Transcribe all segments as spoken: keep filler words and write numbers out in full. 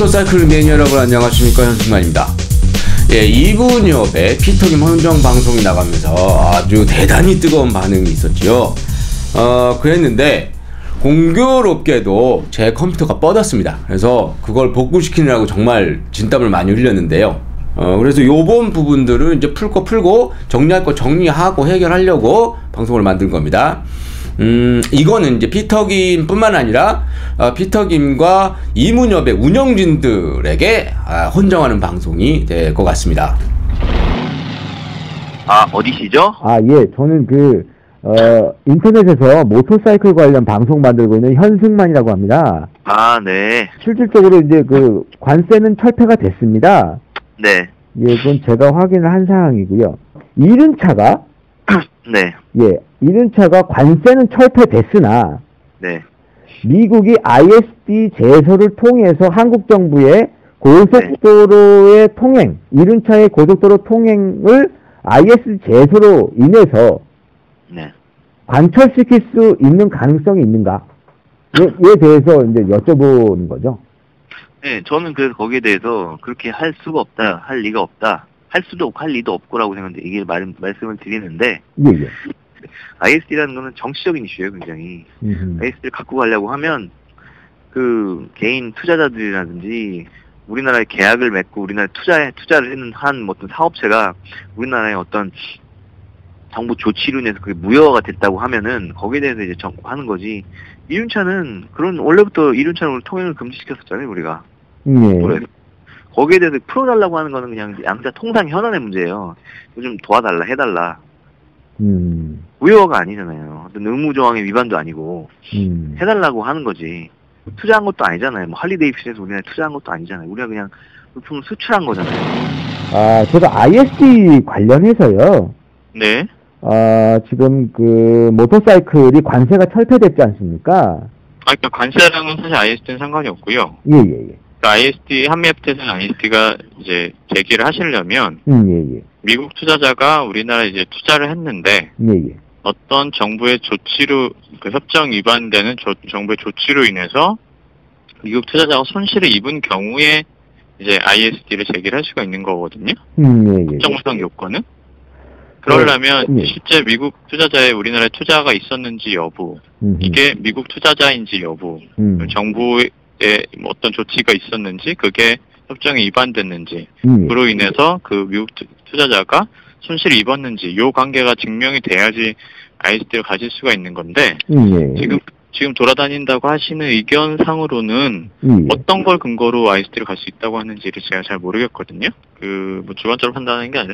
모터사이클 매니아 여러분 안녕하십니까, 현승만입니다. 예, 이분엽의 피터김 헌정 방송이 나가면서 아주 대단히 뜨거운 반응이 있었죠. 어, 그랬는데 공교롭게도 제 컴퓨터가 뻗었습니다. 그래서 그걸 복구시키느라고 정말 진땀을 많이 흘렸는데요. 어, 그래서 요번 부분들은 이제 풀 거 풀고 정리할 거 정리하고 해결하려고 방송을 만든 겁니다. 음, 이거는 이제 피터김 뿐만 아니라 어, 피터김과 이문엽의 운영진들에게 아, 헌정하는 방송이 될 것 같습니다. 아, 어디시죠? 아, 예. 저는 그, 어, 인터넷에서 모터사이클 관련 방송 만들고 있는 현승만이라고 합니다. 아, 네. 실질적으로 이제 그 관세는 철폐가 됐습니다. 네. 예, 그건 제가 확인을 한 사항이고요. 이륜차가, 네. 예, 이륜차가 관세는 철폐됐으나, 네. 미국이 아이에스디 제소를 통해서 한국 정부의 고속도로의 통행, 이륜차의 고속도로 통행을 아이에스디 제소로 인해서 네. 관철시킬 수 있는 가능성이 있는가? 에 대해서 이제 여쭤보는 거죠. 네, 저는 그래서 거기에 대해서 그렇게 할 수가 없다, 할 리가 없다, 할 수도 없고 할 리도 없고라고 생각하는데 이게 말, 말씀을 드리는데, 예, 예. 아이에스디라는 거는 정치적인 이슈예요, 굉장히. 음흠. 아이에스디를 갖고 가려고 하면 그 개인 투자자들이라든지 우리나라에 계약을 맺고 우리나라에 투자에 투자를 했는 한 어떤 사업체가 우리나라의 어떤 정부 조치로 인해서 그게 무효화가 됐다고 하면은 거기에 대해서 이제 하는 거지. 이륜차는 그런 원래부터 이륜차는 통행을 금지시켰었잖아요, 우리가. 예. 거기에 대해서 풀어달라고 하는 거는 그냥 양자 통상 현안의 문제예요. 좀 도와달라, 해달라. 음. 무효화가 아니잖아요. 어떤 의무 조항의 위반도 아니고 음. 해달라고 하는 거지. 투자한 것도 아니잖아요. 뭐 할리데이비슨에서 우리나라에 투자한 것도 아니잖아요. 우리가 그냥 물품을 수출한 거잖아요. 아, 제가 아이에스디 관련해서요. 네. 아, 지금 그 모터사이클이 관세가 철폐됐지 않습니까? 아, 그러니까 관세랑은 사실 아이에스디는 상관이 없고요. 예, 예, 예. 그러니까 아이에스디 한미에프티에서는 아이에스디가 이제 제기를 하시려면 음, 예, 예. 미국 투자자가 우리나라에 이제 투자를 했는데 예, 예. 어떤 정부의 조치로 그 협정 위반되는 조, 정부의 조치로 인해서 미국 투자자가 손실을 입은 경우에 이제 아이에스디를 제기를 할 수가 있는 거거든요. 음, 예, 예. 협정상 요건은. 그러려면 예. 실제 미국 투자자의 우리나라에 투자가 있었는지 여부, 음흠. 이게 미국 투자자인지 여부, 음. 정부의 뭐 어떤 조치가 있었는지, 그게 협정에 위반됐는지, 음. 그로 인해서 그 미국 투자자가 손실을 입었는지, 요 관계가 증명이 돼야지 아이에스디를 가질 수가 있는 건데, 음, 예. 지금 지금 돌아다닌다고 하시는 의견상으로는 예. 어떤 걸 근거로 아이에스디를 갈 수 있다고 하는지를 제가 잘 모르겠거든요. 그 뭐 주관적으로 판단하는 게 아니라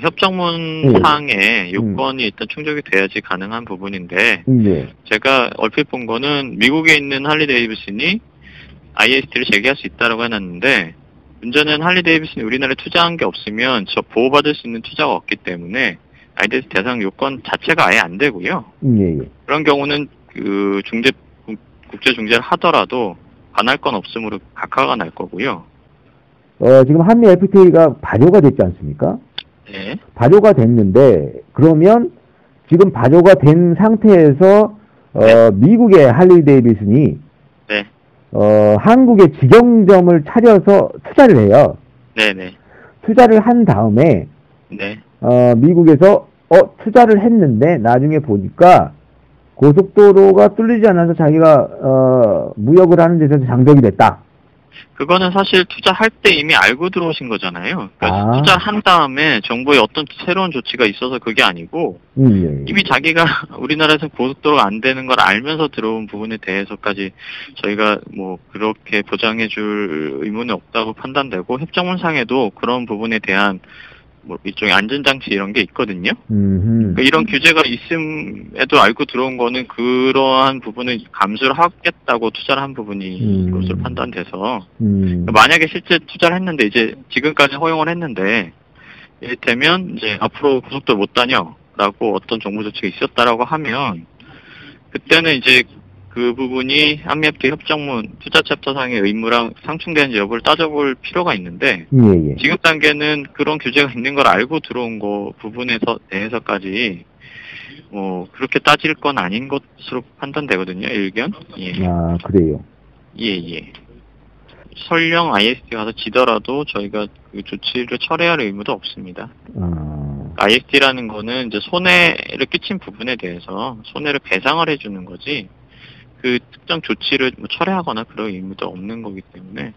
협정문상의 요건이 일단 충족이 돼야지 가능한 부분인데, 예. 제가 얼핏 본 거는 미국에 있는 할리데이비슨이 아이에스디를 제기할 수 있다라고 해놨는데, 문제는 할리데이비슨이 우리나라에 투자한 게 없으면 저 보호받을 수 있는 투자가 없기 때문에 아이에스디 대상 요건 자체가 아예 안 되고요. 예, 예. 그런 경우는 그 중재 국제 중재를 하더라도 반할 건 없으므로 각하가 날 거고요. 어, 지금 한미 에프티에이가 발효가 됐지 않습니까? 네. 발효가 됐는데, 그러면 지금 발효가 된 상태에서 어, 네. 미국의 할리데이비슨이 네. 어, 한국의 직영점을 차려서 투자를 해요. 네네. 투자를 한 다음에 네. 어, 미국에서 어, 투자를 했는데 나중에 보니까 고속도로가 뚫리지 않아서 자기가 어, 무역을 하는 데서 장벽이 됐다. 그거는 사실 투자할 때 이미 알고 들어오신 거잖아요. 그러니까 아. 투자한 다음에 정부의 어떤 새로운 조치가 있어서 그게 아니고 음, 예, 예. 이미 자기가 우리나라에서 고속도로가 안 되는 걸 알면서 들어온 부분에 대해서까지 저희가 뭐 그렇게 보장해 줄 의무는 없다고 판단되고, 협정문상에도 그런 부분에 대한 뭐 일종의 안전장치 이런 게 있거든요. 음흠. 그러니까 이런 규제가 있음에도 알고 들어온 거는 그러한 부분을 감수를 하겠다고 투자를 한 부분이 음. 것으로 판단돼서, 음. 만약에 실제 투자를 했는데 이제 지금까지 허용을 했는데 이를테면 이제 앞으로 고속도로 못 다녀라고 어떤 정부 조치가 있었다라고 하면, 그때는 이제 그 부분이 한미에프티에이 협정문 투자 챕터상의 의무랑 상충되는지 여부를 따져볼 필요가 있는데, 예, 예. 지금 단계는 그런 규제가 있는 걸 알고 들어온 거 부분에서 대해서까지 뭐 그렇게 따질 건 아닌 것으로 판단되거든요, 일견. 예. 아, 그래요. 예, 예. 설령 아이에스티 가서 지더라도 저희가 그 조치를 철회할 의무도 없습니다. 어, 아이에스티라는 거는 이제 손해를 끼친 부분에 대해서 손해를 배상을 해주는 거지, 그 특정 조치를 뭐 철회하거나 그럴 의무도 없는 거기 때문에.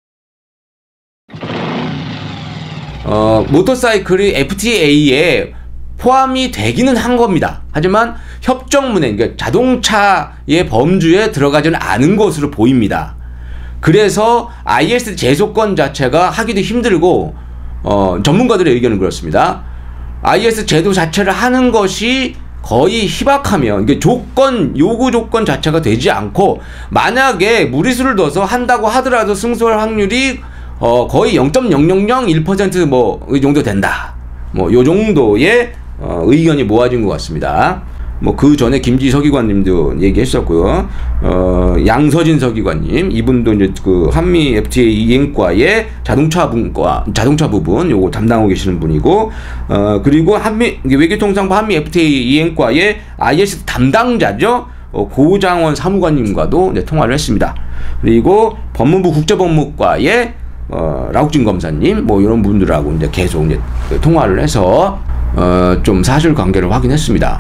어, 모터사이클이 에프티에이에 포함이 되기는 한 겁니다. 하지만 협정문에, 그러니까 자동차의 범주에 들어가지는 않은 것으로 보입니다. 그래서 아이에스티 제소권 자체가 하기도 힘들고, 어, 전문가들의 의견은 그렇습니다. 아이에스티 제도 자체를 하는 것이 거의 희박하면, 이게 조건, 요구 조건 자체가 되지 않고, 만약에 무리수를 둬서 한다고 하더라도 승소할 확률이 어, 거의 영 점 영영영일 퍼센트 뭐, 이 정도 된다. 뭐, 요 정도의, 어, 의견이 모아진 것 같습니다. 뭐, 그 전에 김지 서기관님도 얘기했었고요. 어, 양서진 서기관님, 이분도 이제 그 한미 에프티에이 이행과의 자동차 분과, 자동차 부분, 요거 담당하고 계시는 분이고, 어, 그리고 한미, 외교통상부 한미 에프티에이 이행과의 아이에스티 담당자죠. 어, 고장원 사무관님과도 이제 통화를 했습니다. 그리고 법무부 국제법무과의 어, 라욱진 검사님, 뭐, 이런 분들하고 이제 계속 이제 통화를 해서, 어, 좀 사실관계를 확인했습니다.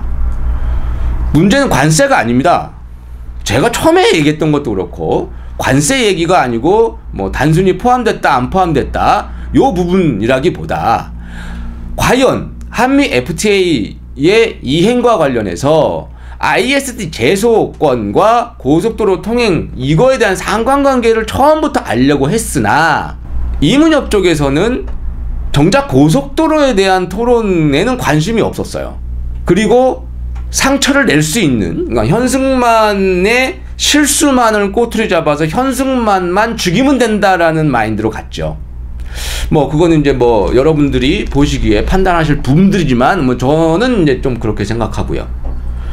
문제는 관세가 아닙니다. 제가 처음에 얘기했던 것도 그렇고, 관세 얘기가 아니고, 뭐, 단순히 포함됐다, 안 포함됐다, 요 부분이라기보다, 과연, 한미 에프티에이의 이행과 관련해서, 아이에스티 제소권과 고속도로 통행 이거에 대한 상관관계를 처음부터 알려고 했으나 이문협 쪽에서는 정작 고속도로에 대한 토론에는 관심이 없었어요. 그리고 상처를 낼 수 있는, 그러니까 현승만의 실수만을 꼬투리 잡아서 현승만만 죽이면 된다라는 마인드로 갔죠. 뭐 그거는 이제 뭐 여러분들이 보시기에 판단하실 부분들이지만 뭐 저는 이제 좀 그렇게 생각하고요.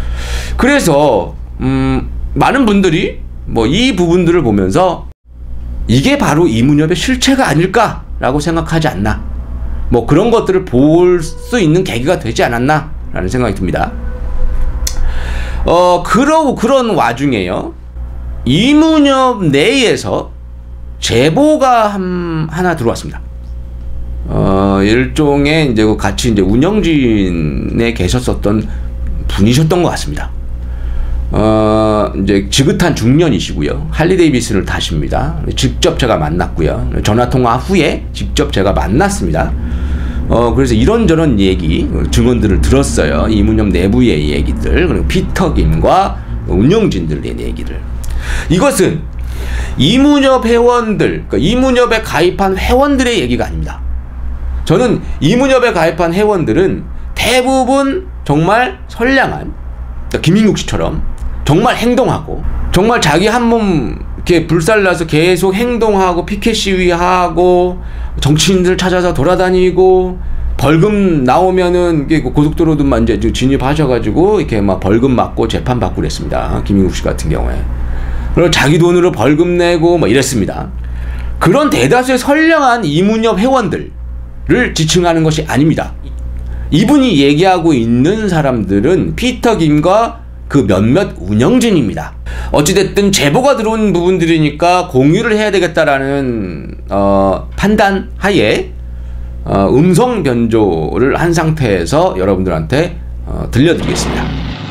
그래서 음, 많은 분들이 뭐 이 부분들을 보면서 이게 바로 이문협의 실체가 아닐까라고 생각하지 않나, 뭐 그런 것들을 볼 수 있는 계기가 되지 않았나라는 생각이 듭니다. 어 그러고 그런 와중에요, 이문협 내에서 제보가 한, 하나 들어왔습니다. 어 일종의 이제 같이 이제 운영진에 계셨었던 분이셨던 것 같습니다. 어, 이제 지긋한 중년이시고요. 할리 데이비슨을 타십니다. 직접 제가 만났고요. 전화통화 후에 직접 제가 만났습니다. 어, 그래서 이런저런 얘기, 증언들을 들었어요. 이문협 내부의 얘기들, 그리고 피터 김과 운영진들의 얘기들. 이것은 이문협 회원들, 그러니까 이문협에 가입한 회원들의 얘기가 아닙니다. 저는 이문협에 가입한 회원들은 대부분 정말 선량한, 그러니까 김인국 씨처럼 정말 행동하고, 정말 자기 한 몸 이렇게 불살라서 계속 행동하고, 피켓 시위하고, 정치인들 찾아서 돌아다니고, 벌금 나오면은 고속도로도만 이제 진입하셔가지고 이렇게 막 벌금 맞고 재판 받고 그랬습니다. 김인국 씨 같은 경우에. 그리고 자기 돈으로 벌금 내고 뭐 이랬습니다. 그런 대다수의 선량한 이문협 회원들을 지칭하는 것이 아닙니다. 이분이 얘기하고 있는 사람들은 피터 김과 그 몇몇 운영진입니다. 어찌됐든 제보가 들어온 부분들이니까 공유를 해야 되겠다라는 어, 판단 하에 어, 음성 변조를 한 상태에서 여러분들한테 어, 들려드리겠습니다.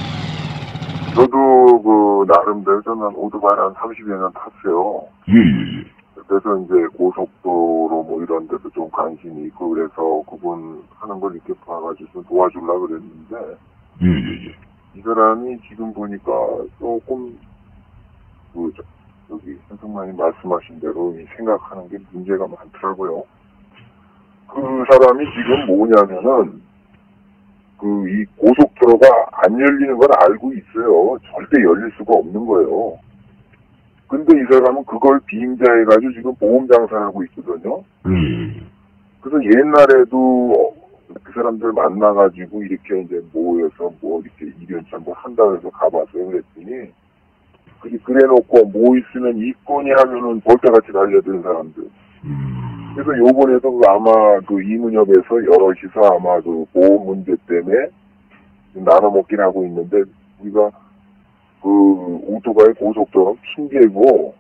저도 그 나름대로 저는 오토바이를 한 삼십여 년 탔어요. 예예예. 그래서 이제 고속도로 뭐 이런 데도 좀 관심이 있고 그래서 그분 하는 걸 이렇게 봐가지고 좀 도와주려고 그랬는데 예예예. 이 사람이 지금 보니까 조금 그 저, 저기 현승만이 말씀하신 대로 이 생각하는 게 문제가 많더라고요. 그 사람이 지금 뭐냐면은 그 이 고속도로가 안 열리는 걸 알고 있어요. 절대 열릴 수가 없는 거예요. 근데 이 사람은 그걸 빙자해가지고 지금 보험 장사하고 있거든요. 음. 그래서 옛날에도 그 사람들 만나가지고 이렇게 이제 모여서 뭐 이렇게 이련차 뭐 한다고 해서 가봤어요. 그랬더니 그래, 그래 놓고 뭐 있으면 있거니 하면은 볼때같이 달려드는 사람들. 음. 그래서 요번에도 아마 그 이문협에서 여럿이서 아마 그 보험 문제 때문에 나눠먹긴 하고 있는데 우리가 그 오토바이 고속도로 핑계고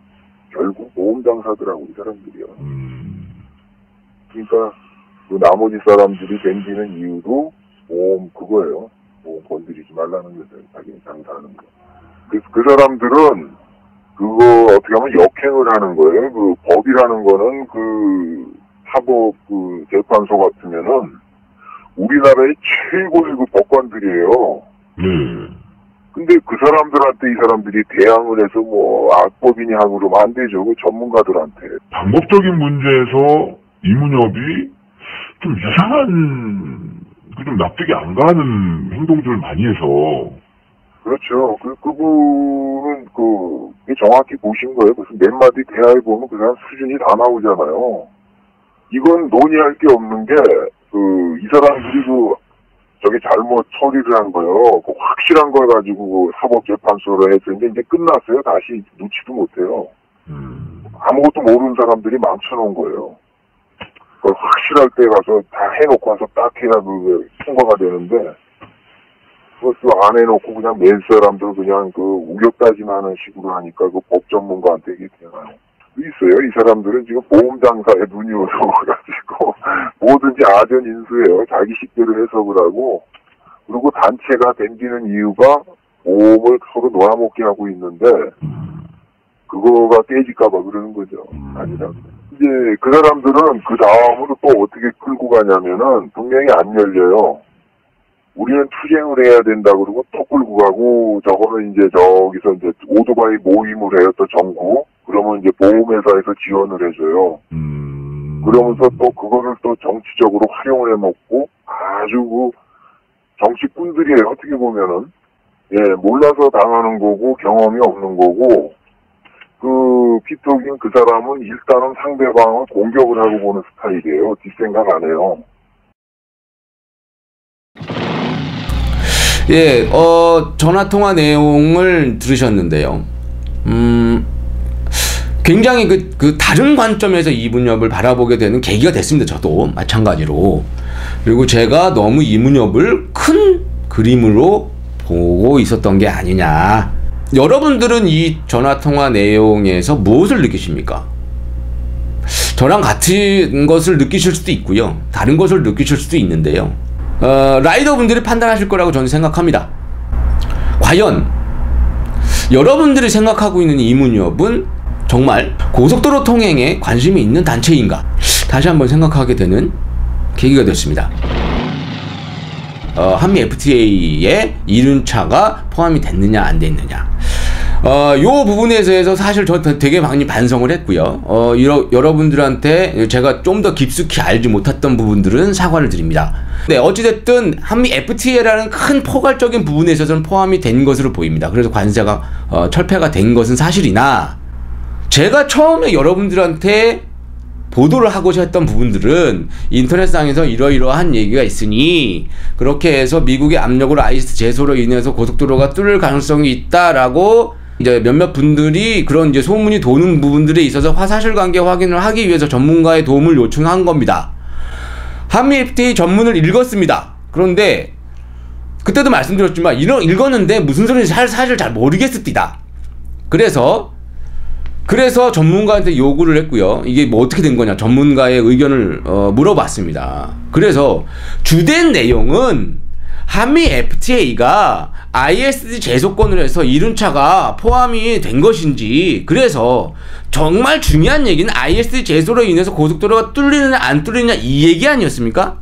결국 보험 장사들하고 이 사람들이요. 음. 그러니까 그 나머지 사람들이 댕기는 이유도 보험 그거예요. 보험 건드리지 말라는 거죠. 자기는 장사하는 거. 그래서 그 사람들은 그거 어떻게 하면 역행을 하는 거예요. 그 법이라는 거는 그 사법 그 재판소 같으면은 우리나라의 최고의 그 법관들이에요. 네. 근데 그 사람들한테 이 사람들이 대항을 해서 뭐 악법이니 하고 그러면 안 되죠. 그 전문가들한테. 방법적인 문제에서 이문엽이 좀 이상한, 그 좀 납득이 안 가는 행동들을 많이 해서. 그렇죠. 그, 그분은 그, 정확히 보신 거예요. 무슨 몇 마디 대화해 보면 그 사람 수준이 다 나오잖아요. 이건 논의할 게 없는 게, 그, 이 사람들이 그, 저게 잘못 처리를 한 거요. 그 확실한 걸 가지고 그 사법재판소로 했는데 이제 끝났어요. 다시 놓지도 못해요. 음. 아무것도 모르는 사람들이 망쳐놓은 거예요. 그걸 확실할 때 가서 다 해놓고 와서 딱 해야 그 통과가 되는데, 그것도 안 해놓고 그냥 낼 사람들 그냥 그 우격다짐하는 식으로 하니까 그 법 전문가한테 이게 되나요? 있어요. 이 사람들은 지금 보험장사에 눈이 어두워가지고 뭐든지 아전인수예요. 자기 식대로 해석을 하고, 그리고 단체가 댕기는 이유가 보험을 서로 놀아먹게 하고 있는데 그거가 깨질까봐 그러는 거죠. 아니라 이제 그 사람들은 그 다음으로 또 어떻게 끌고 가냐면은 분명히 안 열려요. 우리는 투쟁을 해야 된다 그러고 또 끌고 가고, 저거는 이제 저기서 이제 오토바이 모임을 해요. 또 정부. 그러면 이제 보험회사에서 지원을 해줘요. 음. 그러면서 또 그거를 또 정치적으로 활용을 해먹고 아주 그 정치꾼들이에요. 어떻게 보면은. 예, 몰라서 당하는 거고 경험이 없는 거고, 그 피터긴 그 사람은 일단은 상대방을 공격을 하고 보는 스타일이에요. 뒷생각 안 해요. 예, 어, 전화통화 내용을 들으셨는데요. 음, 굉장히 그, 그 다른 관점에서 이문엽을 바라보게 되는 계기가 됐습니다. 저도 마찬가지로. 그리고 제가 너무 이문엽을 큰 그림으로 보고 있었던 게 아니냐. 여러분들은 이 전화통화 내용에서 무엇을 느끼십니까? 저랑 같은 것을 느끼실 수도 있고요. 다른 것을 느끼실 수도 있는데요. 어, 라이더분들이 판단하실 거라고 저는 생각합니다. 과연 여러분들이 생각하고 있는 이문엽은 정말 고속도로 통행에 관심이 있는 단체인가? 다시 한번 생각하게 되는 계기가 됐습니다. 어, 한미 에프티에이에 이륜차가 포함이 됐느냐 안 됐느냐, 어, 요 부분에 대해서 사실 저 되게 많이 반성을 했고요. 어, 이러, 여러분들한테 제가 좀 더 깊숙이 알지 못했던 부분들은 사과를 드립니다. 네, 어찌됐든 한미 에프티에이라는 큰 포괄적인 부분에 있어서는 포함이 된 것으로 보입니다. 그래서 관세가 어, 철폐가 된 것은 사실이나, 제가 처음에 여러분들한테 보도를 하고자 했던 부분들은 인터넷상에서 이러이러한 얘기가 있으니 그렇게 해서 미국의 압력으로 아이에스 제소로 인해서 고속도로가 뚫릴 가능성이 있다라고 이제 몇몇 분들이 그런 이제 소문이 도는 부분들에 있어서 사실관계 확인을 하기 위해서 전문가의 도움을 요청한 겁니다. 한미 에프티에이 전문을 읽었습니다. 그런데 그때도 말씀드렸지만 이런 읽었는데 무슨 소리인지 사실 잘 모르겠습니다. 그래서 그래서 전문가한테 요구를 했고요. 이게 뭐 어떻게 된 거냐, 전문가의 의견을 어, 물어봤습니다. 그래서 주된 내용은 한미 에프티에이가 아이에스디 제소권을 해서 이륜차가 포함이 된 것인지, 그래서 정말 중요한 얘기는 아이에스디 제소로 인해서 고속도로가 뚫리느냐 안 뚫리느냐 이 얘기 아니었습니까?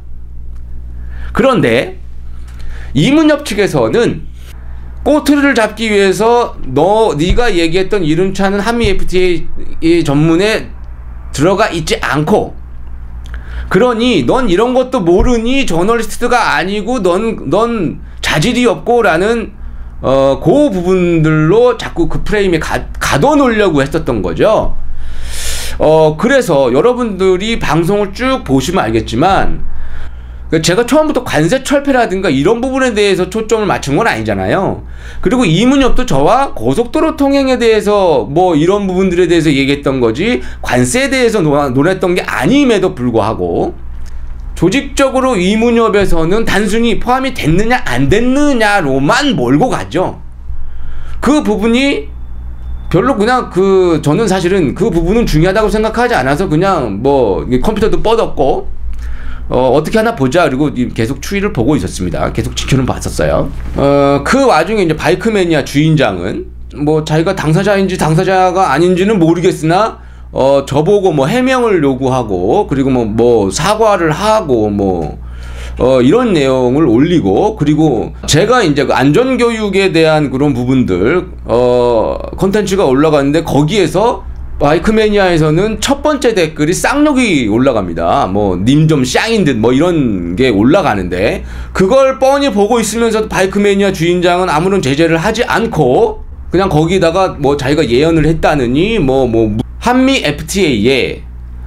그런데 이문엽 측에서는 꼬투리를 잡기 위해서 너 네가 얘기했던 이륜차는 한미 에프티에이 전문에 들어가 있지 않고, 그러니 넌 이런 것도 모르니 저널리스트가 아니고 넌, 넌 자질이 없고 라는 어, 그 부분들로 자꾸 그 프레임에 가, 가둬놓으려고 했었던 거죠. 어, 그래서 여러분들이 방송을 쭉 보시면 알겠지만 제가 처음부터 관세 철폐라든가 이런 부분에 대해서 초점을 맞춘 건 아니잖아요. 그리고 이문엽도 저와 고속도로 통행에 대해서 뭐 이런 부분들에 대해서 얘기했던 거지 관세에 대해서 논했던 게 아님에도 불구하고 조직적으로 이문엽에서는 단순히 포함이 됐느냐 안 됐느냐로만 몰고 가죠. 그 부분이 별로 그냥 그 저는 사실은 그 부분은 중요하다고 생각하지 않아서 그냥 뭐 컴퓨터도 뻗었고 어, 어떻게 하나 보자 그리고 계속 추이를 보고 있었습니다. 계속 지켜는 봤었어요. 어, 그 와중에 이제 바이크매니아 주인장은 뭐 자기가 당사자인지 당사자가 아닌지는 모르겠으나 어, 저보고 뭐 해명을 요구하고 그리고 뭐, 뭐 사과를 하고 뭐 어, 이런 내용을 올리고 그리고 제가 이제 그 안전교육에 대한 그런 부분들 어, 콘텐츠가 올라갔는데 거기에서 바이크매니아에서는 첫 번째 댓글이 쌍욕이 올라갑니다. 뭐 님 좀 쌍인 듯 뭐 이런 게 올라가는데 그걸 뻔히 보고 있으면서도 바이크매니아 주인장은 아무런 제재를 하지 않고 그냥 거기다가 뭐 자기가 예언을 했다느니 뭐 뭐 한미 에프티에이에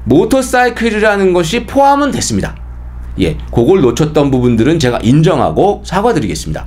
모터사이클이라는 것이 포함은 됐습니다. 예, 그걸 놓쳤던 부분들은 제가 인정하고 사과드리겠습니다.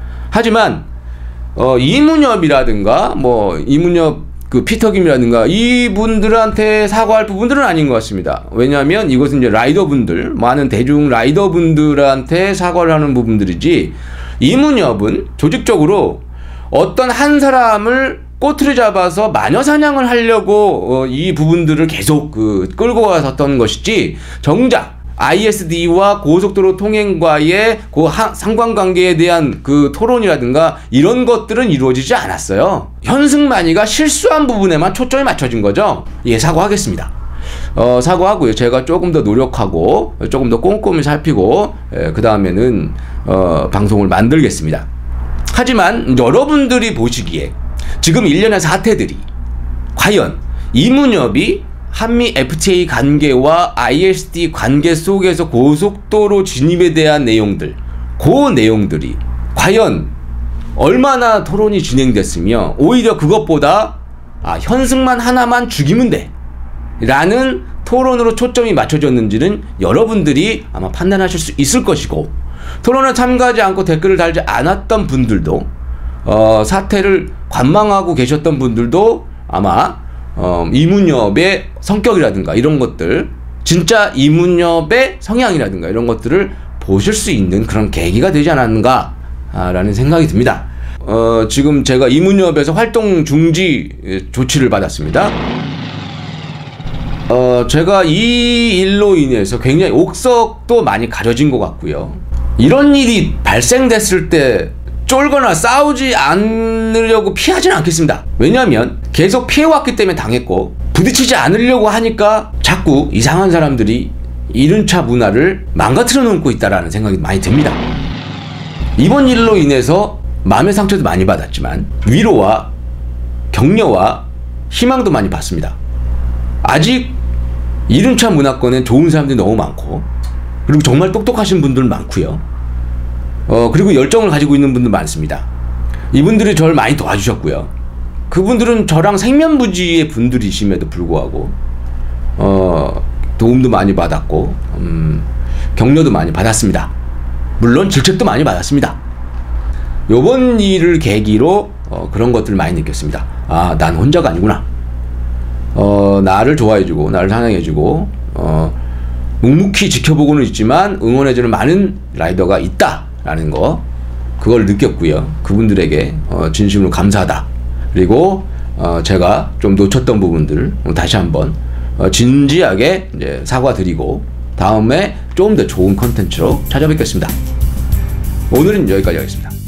하지만 어, 이문엽이라든가 뭐 이문엽 그 피터김이라든가 이분들한테 사과할 부분들은 아닌 것 같습니다. 왜냐하면 이것은 이제 라이더분들, 많은 대중 라이더분들한테 사과를 하는 부분들이지 이문엽은 조직적으로 어떤 한 사람을 꼬투리 잡아서 마녀 사냥을 하려고 어, 이 부분들을 계속 그 끌고 갔었던 것이지 정작 아이에스디와 고속도로 통행과의 그 하, 상관관계에 대한 그 토론이라든가 이런 것들은 이루어지지 않았어요. 현승만이가 실수한 부분에만 초점이 맞춰진 거죠. 예, 사과하겠습니다. 어, 사과하고요. 제가 조금 더 노력하고 조금 더 꼼꼼히 살피고 예, 그 다음에는 어, 방송을 만들겠습니다. 하지만 여러분들이 보시기에 지금 일련의 사태들이 과연 이문엽이 한미 에프티에이 관계와 아이에스디 관계 속에서 고속도로 진입에 대한 내용들, 그 내용들이 과연 얼마나 토론이 진행됐으며 오히려 그것보다 아, 현승만 하나만 죽이면 돼 라는 토론으로 초점이 맞춰졌는지는 여러분들이 아마 판단하실 수 있을 것이고 토론에 참가하지 않고 댓글을 달지 않았던 분들도 어, 사태를 관망하고 계셨던 분들도 아마 어, 이문엽의 성격이라든가 이런 것들 진짜 이문엽의 성향이라든가 이런 것들을 보실 수 있는 그런 계기가 되지 않았는가 라는 생각이 듭니다. 어, 지금 제가 이문엽에서 활동 중지 조치를 받았습니다. 어, 제가 이 일로 인해서 굉장히 옥석도 많이 가려진 것 같고요. 이런 일이 발생됐을 때 쫄거나 싸우지 않으려고 피하지는 않겠습니다. 왜냐하면 계속 피해왔기 때문에 당했고 부딪히지 않으려고 하니까 자꾸 이상한 사람들이 이륜차 문화를 망가뜨려 놓고 있다는 생각이 많이 듭니다. 이번 일로 인해서 마음의 상처도 많이 받았지만 위로와 격려와 희망도 많이 받습니다. 아직 이륜차 문화권에 좋은 사람들이 너무 많고 그리고 정말 똑똑하신 분들 많고요. 어, 그리고 열정을 가지고 있는 분들 많습니다. 이분들이 저를 많이 도와주셨고요. 그분들은 저랑 생면부지의 분들이심에도 불구하고 어, 도움도 많이 받았고 음, 격려도 많이 받았습니다. 물론 질책도 많이 받았습니다. 요번 일을 계기로 어, 그런 것들을 많이 느꼈습니다. 아, 난 혼자가 아니구나. 어, 나를 좋아해주고 나를 사랑해주고 어, 묵묵히 지켜보고는 있지만 응원해주는 많은 라이더가 있다 라는 거 그걸 느꼈고요. 그분들에게 어, 진심으로 감사하다. 그리고 어, 제가 좀 놓쳤던 부분들 다시 한번 어, 진지하게 이제 사과드리고 다음에 좀 더 좋은 컨텐츠로 찾아뵙겠습니다. 오늘은 여기까지 하겠습니다.